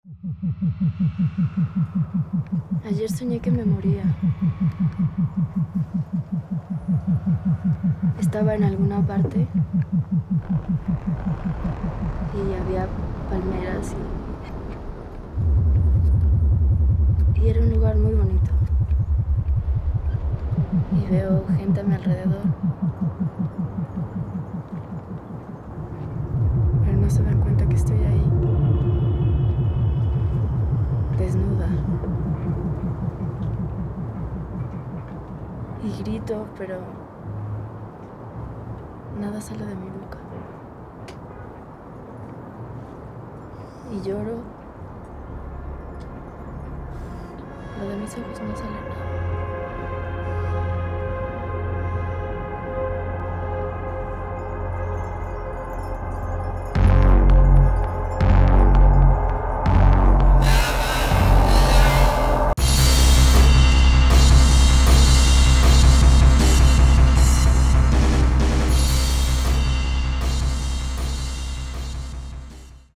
Ayer soñé que me moría. Estaba en alguna parte y había palmeras y era un lugar muy bonito. Y veo gente a mi alrededor, pero no se dan cuenta que estoy ahí, desnuda. Y grito, pero nada sale de mi boca. Y lloro, pero de mis ojos no sale nada.